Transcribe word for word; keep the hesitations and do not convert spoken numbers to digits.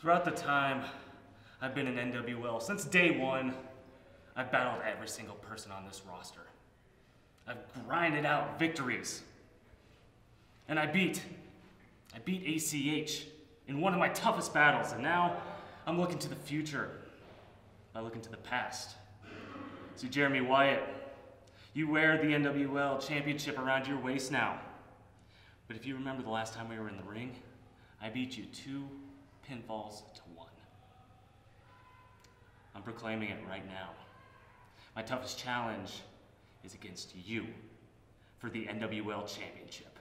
Throughout the time I've been in N W L, since day one, I've battled every single person on this roster. I've grinded out victories. And I beat, I beat A C H in one of my toughest battles, and now I'm looking to the future by looking to the past. See, Jeremy Wyatt, you wear the N W L championship around your waist now. But if you remember the last time we were in the ring, I beat you two pinfalls to one. I'm proclaiming it right now. My toughest challenge is against you for the N W L championship.